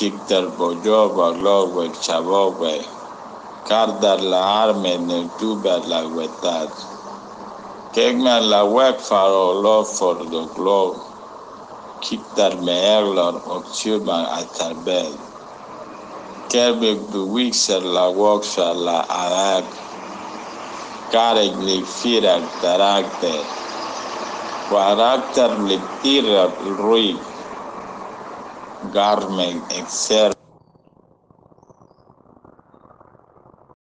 Kiktar Bojoba Logwek Chabogwe, Kardar la arme ne tuber la wetat. Kegman la wek faro lo for the globe. Kiktar me erlor och tjuban atarbel. Kerbek bewixer la woksha la arak. Karek lik firak tarakter. Warakter lik tirak ruik. Garmen exer